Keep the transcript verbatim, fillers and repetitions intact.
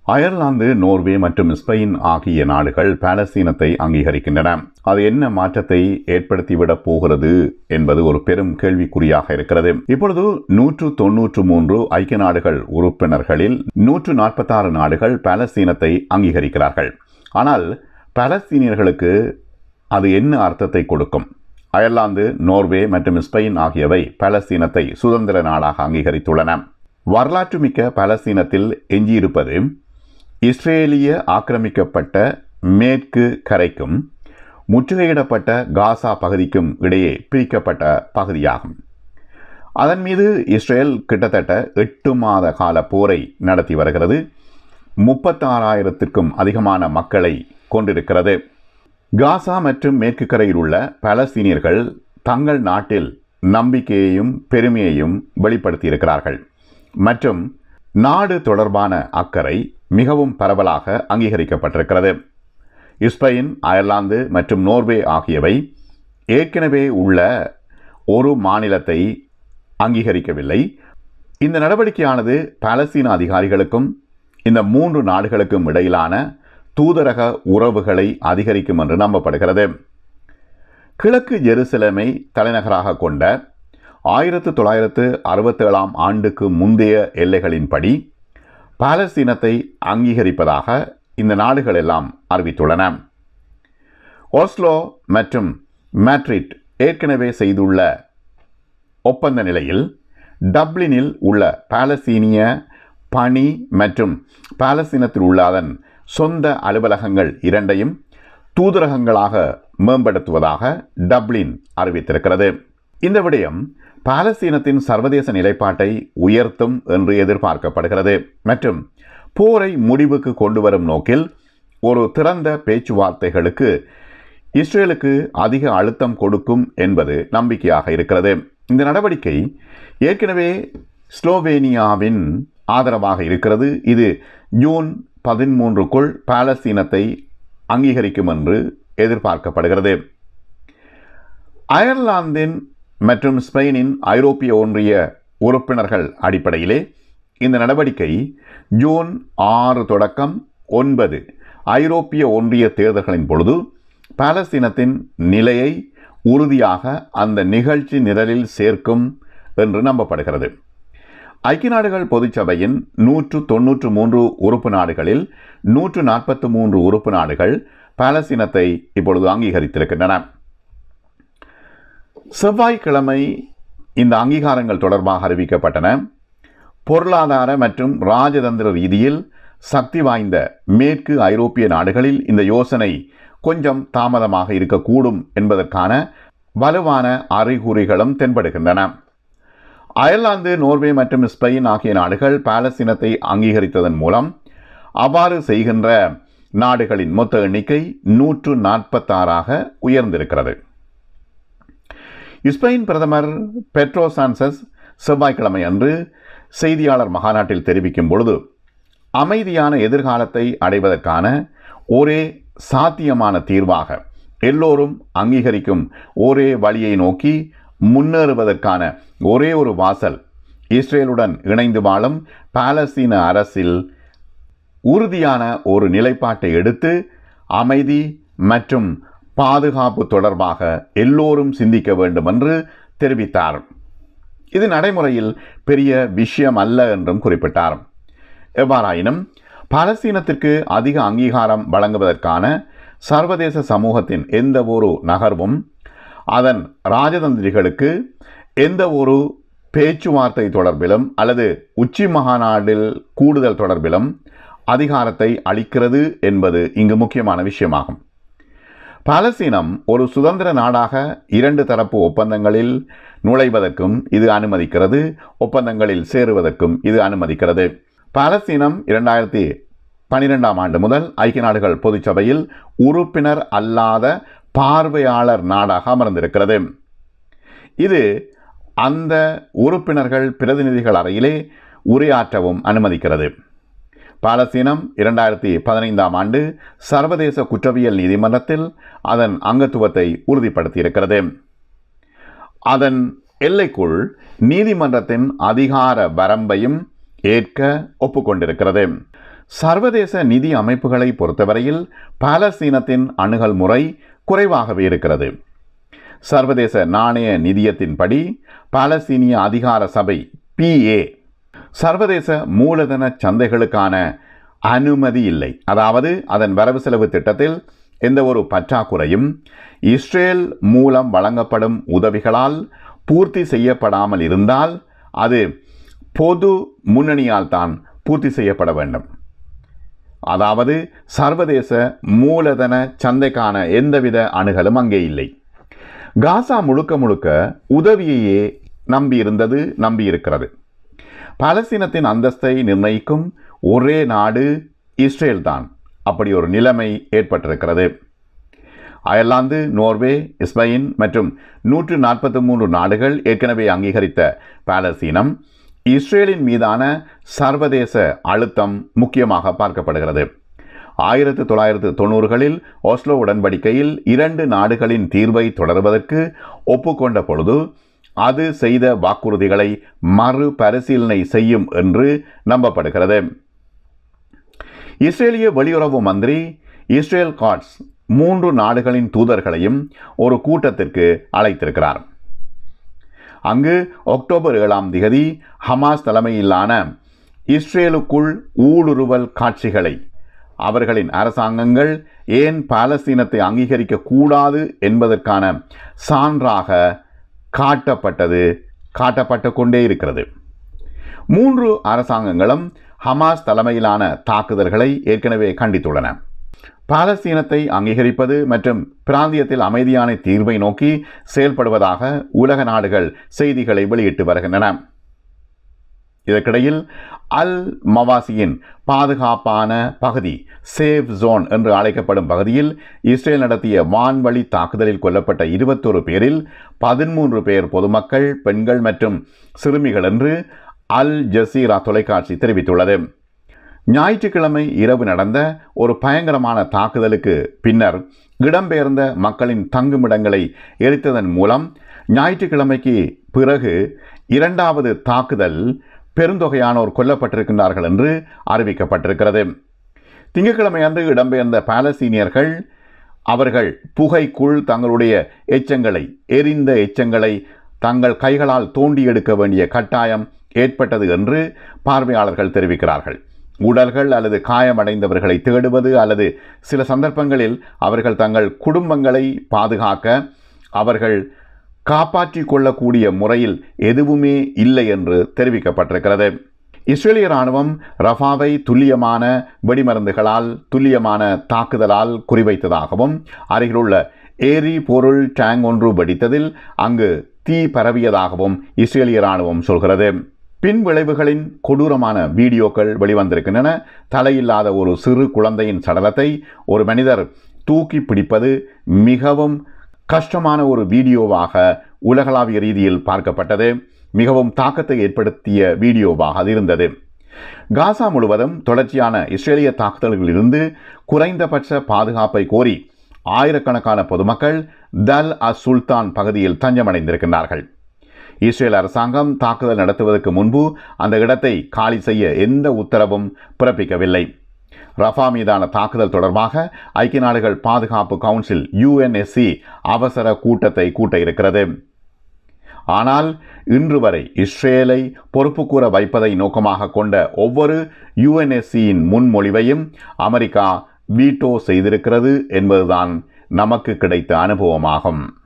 Ireland, Norway மற்றும் Spain ஆகிய நாடுகள் பாலஸ்தீனத்தை அங்கீகரிக்கின்றன. அது என்ன மாற்றத்தை ஏற்படுத்திவிடப் போகிறது என்பது ஒரு பெரும் கேள்விக்குறியாக இருக்கிறது. இப்பொழுது நூற்று தொன்னூற்று மூன்று ஐக்கிய நாடுகள் உறுப்பினர்களில் நூற்று நாற்பத்தி ஆறு நாடுகள் பாலஸ்தீனத்தை அங்கீகரிக்கிறார்கள். ஆனால் பாலஸ்தீனியர்களுக்கு அது என்ன அர்த்தத்தை கொடுக்கும்? அயர்லாந்து, நோர்வே மற்றும் ஸ்பெயின் ஆகியவை பாலஸ்தீனத்தை சுதந்திர நாடாக அங்கீகரித்துள்ளன. வரலாற்றுமிக்க பாலஸ்தீனத்தில் எஞ்சியிருப்பது இஸ்ரேலிய ஆக்கிரமிக்கப்பட்ட மேற்கு கரைக்கும் முற்றுகையிடப்பட்ட காசா பகுதிக்கும் இடையே பிரிக்கப்பட்ட பகுதியாகும். அதன் மீது இஸ்ரேல் கிட்டத்தட்ட எட்டு மாத கால போரை நடத்தி வருகிறது. முப்பத்தாறாயிரத்திற்கும் அதிகமான மக்களை கொண்டிருக்கிறது. காசா மற்றும் மேற்கு கரையில் உள்ள பாலஸ்தீனியர்கள் தங்கள் நாட்டில் நம்பிக்கையையும் பெருமையையும் வெளிப்படுத்தியிருக்கிறார்கள் மற்றும் நாடு தொடர்பான அக்கறை மிகவும் பரவலாக அங்கீகரிக்கப்பட்டிருக்கிறது. ஸ்பெயின், அயர்லாந்து மற்றும் நோர்வே ஆகியவை ஏற்கனவே உள்ள ஒரு மாநிலத்தை அங்கீகரிக்கவில்லை. இந்த நடவடிக்கையானது பாலஸ்தீன அதிகாரிகளுக்கும் இந்த மூன்று நாடுகளுக்கும் இடையிலான தூதரக உறவுகளை அதிகரிக்கும் என்று நம்பப்படுகிறது. கிழக்கு ஜெருசலேமை தலைநகராக கொண்ட ஆயிரத்து தொள்ளாயிரத்து அறுபத்தேழாம் ஆண்டுக்கு முந்தைய எல்லைகளின்படி பாலஸ்தீனத்தை அங்கீகரிப்பதாக இந்த நாடுகள் எல்லாம் அறிவித்துள்ளன. ஓஸ்லோ மற்றும் மேட்ரிட் ஏற்கனவே செய்துள்ள ஒப்பந்த நிலையில் டப்ளினில் உள்ள பாலஸ்தீனிய பணி மற்றும் பாலஸ்தீனத்தில் உள்ள அதன் சொந்த அலுவலகங்கள் இரண்டையும் தூதரகங்களாக மேம்படுத்துவதாக டப்ளின் அறிவித்திருக்கிறது. இந்த விடயம் பாலஸ்தீனத்தின் சர்வதேச நிலைப்பாட்டை உயர்த்தும் என்று எதிர்பார்க்கப்படுகிறது மற்றும் போரை முடிவுக்கு கொண்டு வரும் நோக்கில் ஒரு திறந்த பேச்சுவார்த்தைகளுக்கு இஸ்ரேலுக்கு அதிக அழுத்தம் கொடுக்கும் என்பது நம்பிக்கையாக இருக்கிறது. இந்த நடவடிக்கை ஏற்கனவே ஸ்லோவேனியாவின் ஆதரவாக இருக்கிறது. இது ஜூன் பதிமூன்றுக்குள் பாலஸ்தீனத்தை அங்கீகரிக்கும் என்று எதிர்பார்க்கப்படுகிறது. அயர்லாந்தின் மற்றும் ஸ்பெயினின் ஐரோப்பிய ஒன்றிய உறுப்பினர்கள் அடிப்படையிலே இந்த நடவடிக்கை ஜூன் ஆறு தொடக்கம் ஒன்பது ஐரோப்பிய ஒன்றிய தேர்தல்களின் பொழுது பாலஸ்தீனத்தின் நிலையை உறுதியாக அந்த நிகழ்ச்சி நிரலில் சேர்க்கும் என்று நம்பப்படுகிறது. ஐக்கிய நாடுகள் பொதுச்சபையின் நூற்று தொன்னூற்று மூன்று உறுப்பு நாடுகளில் நூற்று நாற்பத்தி மூன்று உறுப்பு நாடுகள் பாலஸ்தீனத்தை இப்பொழுது அங்கீகரித்திருக்கின்றன. செவ்வாய்க்கிழமை இந்த அங்கீகாரங்கள் தொடர்பாக அறிவிக்கப்பட்டன. பொருளாதார மற்றும் ராஜதந்திர ரீதியில் சக்தி வாய்ந்த மேற்கு ஐரோப்பிய நாடுகளில் இந்த யோசனை கொஞ்சம் தாமதமாக இருக்கக்கூடும் என்பதற்கான வலுவான அறிகுறிகளும் தென்படுகின்றன. அயர்லாந்து, நோர்வே மற்றும் ஸ்பெயின் ஆகிய நாடுகள் பாலஸ்தீனத்தை அங்கீகரித்ததன் மூலம் அவ்வாறு செய்கின்ற நாடுகளின் மொத்த எண்ணிக்கை நூற்று நாற்பத்தாறாக உயர்ந்திருக்கிறது. ஸ்பெயின் பிரதமர் பெட்ரோ சான்சஸ் செவ்வாய்க்கிழமை அன்று செய்தியாளர் மகாநாட்டில் தெரிவிக்கும் பொழுது, அமைதியான எதிர்காலத்தை அடைவதற்கான ஒரே சாத்தியமான தீர்வாக எல்லோரும் அங்கீகரிக்கும் ஒரே வழியை நோக்கி முன்னேறுவதற்கான ஒரே ஒரு வாசல் இஸ்ரேலுடன் இணைந்து வாழும் பாலஸ்தீன அரசில் உறுதியான ஒரு நிலைப்பாட்டை எடுத்து அமைதி மற்றும் பாதுகாப்பு தொடர்பாக எல்லோரும் சிந்திக்க வேண்டும் என்று தெரிவித்தார். இது நடைமுறையில் பெரிய விஷயம் அல்ல என்றும் குறிப்பிட்டார். எவ்வாறாயினும் பாலஸ்தீனத்திற்கு அதிக அங்கீகாரம் வழங்குவதற்கான சர்வதேச சமூகத்தின் எந்த ஒரு நகர்வும் அதன் ராஜதந்திரிகளுக்கு எந்த ஒரு பேச்சுவார்த்தை தொடர்பிலும் அல்லது உச்சி மகாநாட்டில் கூடுதல் தொடர்பிலும் அதிகாரத்தை அளிக்கிறது என்பது இங்கு முக்கியமான விஷயமாகும். பாலஸ்தீனம் ஒரு சுதந்திர நாடாக இரண்டு தரப்பு ஒப்பந்தங்களில் நுழைவதற்கும் இது அனுமதிக்கிறது, ஒப்பந்தங்களில் சேருவதற்கும் இது அனுமதிக்கிறது. பாலஸ்தீனம் இரண்டாயிரத்தி பனிரெண்டாம் ஆண்டு முதல் ஐக்கிய நாடுகள் பொதுச்சபையில் உறுப்பினர் அல்லாத பார்வையாளர் நாடாக அமர்ந்திருக்கிறது. இது அந்த உறுப்பினர்கள் பிரதிநிதிகள் அறையிலே உரையாற்றவும் அனுமதிக்கிறது. பாலஸ்தீனம் இரண்டாயிரத்தி பதினைந்தாம் ஆண்டு சர்வதேச குற்றவியல் நீதிமன்றத்தில் அதன் அங்கத்துவத்தை உறுதிப்படுத்தியிருக்கிறது. அதன் எல்லைக்குள் நீதிமன்றத்தின் அதிகார வரம்பையும் ஏற்க ஒப்புக்கொண்டிருக்கிறது. சர்வதேச நிதி அமைப்புகளை பொறுத்தவரையில் பாலஸ்தீனத்தின் அணுகல் முறை குறைவாகவே இருக்கிறது. சர்வதேச நாணய நிதியத்தின்படி பாலஸ்தீனிய அதிகார சபை பிஏ சர்வதேச மூலதன சந்தைகளுக்கான அனுமதி இல்லை. அதாவது அதன் வரவு செலவு திட்டத்தில் எந்த ஒரு பற்றாக்குறையும் இஸ்ரேல் மூலம் வழங்கப்படும் உதவிகளால் பூர்த்தி செய்யப்படாமல் இருந்தால் அது பொது முன்னணியால் தான் பூர்த்தி செய்யப்பட வேண்டும். அதாவது சர்வதேச மூலதன சந்தைக்கான எந்தவித அணுகலும் அங்கே இல்லை. காசா முழுக்க முழுக்க உதவியையே நம்பியிருந்தது நம்பியிருக்கிறது. பாலஸ்தீனத்தின் அந்தஸ்தை நிர்ணயிக்கும் ஒரே நாடு இஸ்ரேல் தான். அப்படி ஒரு நிலைமை ஏற்பட்டிருக்கிறது. அயர்லாந்து, நோர்வே, ஸ்பெயின் மற்றும் நூற்று நாற்பத்தி மூன்று நாடுகள் ஏற்கனவே அங்கீகரித்த பாலஸ்தீனம் இஸ்ரேலின் மீதான சர்வதேச அழுத்தம் முக்கியமாக பார்க்கப்படுகிறது. ஆயிரத்து தொள்ளாயிரத்து தொண்ணூறுகளில் ஓஸ்லோ உடன்படிக்கையில் இரண்டு நாடுகளின் தீர்வை தொடர்வதற்கு ஒப்புக்கொண்ட பொழுது அது செய்த வாக்குறுதிகளை மறுபரிசீலனை செய்யும் என்று நம்பப்படுகிறது. இஸ்ரேலிய வெளியுறவு மந்திரி இஸ்ரேல் காட்ஸ் மூன்று நாடுகளின் தூதர்களையும் ஒரு கூட்டத்திற்கு அழைத்திருக்கிறார். அங்கு அக்டோபர் ஏழாம் திகதி ஹமாஸ் தலைமையிலான இஸ்ரேலுக்குள் ஊடுருவல் காட்சிகளை அவர்களின் அரசாங்கங்கள் ஏன் பாலஸ்தீனத்தை அங்கீகரிக்க கூடாது என்பதற்கான சான்றாக காட்டப்பட்டது காட்டப்பட்டு கொண்டே இருக்கிறது. மூன்று அரசாங்கங்களும் ஹமாஸ் தலைமையிலான தாக்குதல்களை ஏற்கனவே கண்டித்துள்ளன. பாலஸ்தீனத்தை அங்கீகரிப்பது மற்றும் பிராந்தியத்தில் அமைதியான தீர்வை நோக்கி செயல்படுவதாக உலக நாடுகள் செய்திகளை வெளியிட்டு வருகின்றன. இதற்கிடையில் அல் மவாசியின் பாதுகாப்பான பகுதி சேஃப் ஜோன் என்று அழைக்கப்படும் பகுதியில் இஸ்ரேல் நடத்திய வான்வழி தாக்குதலில் கொல்லப்பட்ட இருபத்தொரு பேரில் பதிமூன்று பேர் பொதுமக்கள், பெண்கள் மற்றும் சிறுமிகள் என்று அல் ஜசீரா தொலைக்காட்சி தெரிவித்துள்ளது. ஞாயிற்றுக்கிழமை இரவு நடந்த ஒரு பயங்கரமான தாக்குதலுக்கு பின்னர் இடம்பெயர்ந்த மக்களின் தங்குமிடங்களை எரித்ததன் மூலம் ஞாயிற்றுக்கிழமைக்கு பிறகு இரண்டாவது தாக்குதல் பெருந்தொகையானோர் கொல்லப்பட்டிருக்கின்றார்கள் என்று அறிவிக்கப்பட்டிருக்கிறது. திங்கட்கிழமை அன்று இடம்பெயர்ந்த பாலஸ்தீனியர்கள் அவர்கள் புகைக்குள் தங்களுடைய எச்சங்களை எரிந்த எச்சங்களை தங்கள் கைகளால் தோண்டி எடுக்க வேண்டிய கட்டாயம் ஏற்பட்டது என்று பார்வையாளர்கள் தெரிவிக்கிறார்கள். உடல்கள் அல்லது காயமடைந்தவர்களை தேடுவது அல்லது சில சந்தர்ப்பங்களில் அவர்கள் தங்கள் குடும்பங்களை பாதுகாக்க அவர்கள் காப்பாற்றிக் கொள்ளக்கூடிய முறையில் எதுவுமே இல்லை என்று தெரிவிக்கப்பட்டிருக்கிறது. இஸ்ரேலிய இராணுவம் ரஃபாவை துல்லியமான வெடிமருந்துகளால் துல்லியமான தாக்குதலால் குறிவைத்ததாகவும் அருகிலுள்ள ஏரி பொருள் டேங்க் ஒன்று வெடித்ததில் அங்கு தீ பரவியதாகவும் இஸ்ரேலிய இராணுவம் சொல்கிறது. பின் விளைவுகளின் கொடூரமான வீடியோக்கள் வெளிவந்திருக்கின்றன. தலையில்லாத ஒரு சிறு குழந்தையின் சடலத்தை ஒரு மனிதர் தூக்கி பிடிப்பது மிகவும் கஷ்டமான ஒரு வீடியோவாக உலகளாவிய ரீதியில் பார்க்கப்பட்டது. மிகவும் தாக்கத்தை ஏற்படுத்திய வீடியோவாக அது இருந்தது. காசா முழுவதும் தொடர்ச்சியான இஸ்ரேலிய தாக்குதல்களிலிருந்து குறைந்தபட்ச பாதுகாப்பை கோரி ஆயிரக்கணக்கான பொதுமக்கள் தல் அஸ் சுல்தான் பகுதியில் தஞ்சமடைந்திருக்கின்றார்கள். இஸ்ரேல் அரசாங்கம் தாக்குதல் நடத்துவதற்கு முன்பு அந்த இடத்தை காலி செய்ய எந்த உத்தரவும் பிறப்பிக்கவில்லை. ரஃபா மீதான தாக்குதல் தொடர்பாக ஐக்கிய நாடுகள் பாதுகாப்பு கவுன்சில் யுஎன்எஸ்சி அவசர கூட்டத்தை கூட்ட இருக்கிறது. ஆனால் இன்று வரை இஸ்ரேலை பொறுப்பு கூற வைப்பதை நோக்கமாக கொண்ட ஒவ்வொரு யுஎன்எஸ்சியின் முன்மொழிவையும் அமெரிக்கா வீட்டோ செய்திருக்கிறது என்பதுதான் நமக்கு கிடைத்த அனுபவமாகும்.